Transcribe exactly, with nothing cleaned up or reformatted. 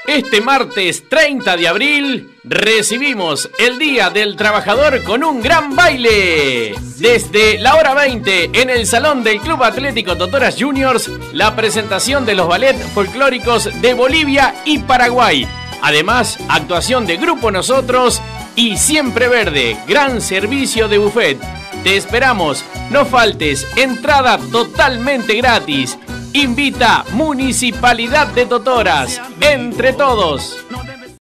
Este martes treinta de abril recibimos el Día del Trabajador con un gran baile. Desde la hora veinte en el Salón del Club Atlético Totoras Juniors, la presentación de los ballet folclóricos de Bolivia y Paraguay. Además, actuación de Grupo Nosotros y Siempre Verde, gran servicio de buffet. Te esperamos, no faltes, entrada totalmente gratis. Invita Municipalidad de Totoras, entre todos.